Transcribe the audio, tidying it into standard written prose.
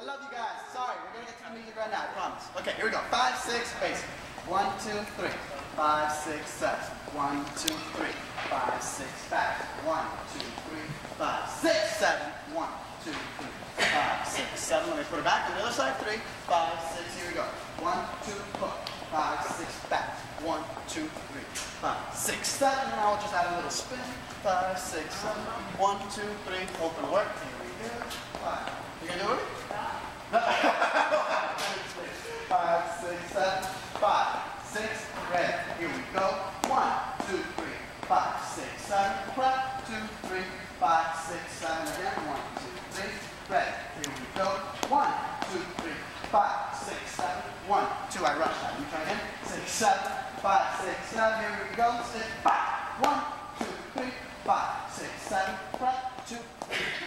I love you guys. Sorry, we're gonna get to the music right now, I promise. Okay, here we go. 5, 6, basic. 1, 2, 3. 5, 6, 7. 1, 2, 3. 5, 6, back. 1, 2, 3. 5, 6, 7. 1, 2, 3. 5, 6, 7. Let me put it back on the other side. 3, 5, 6. Here we go. 1, 2, hook. 5, 6, back. 1, 2, 3. 5, 6, 7. And I'll just add a little spin. 5, 6, 7. 1, 2, 3. Open work. Here we go. 5. You gonna do it? 5, 6, 7. 5, 6. Red. Here we go. 1, 2, 3. 5, 6, 7. Prep. 2, 3. 5, 6, 7. Again. 1, 2, 3. Red. Here we go. 1, 2, 3. 5, 6, 7. 1, 2. I rushed that. Let me try again. 6, 7. 5, 6, 7. Here we go. Stick. 5. 1, 2, 3. 5, 6, 7. Prep. 2, 3.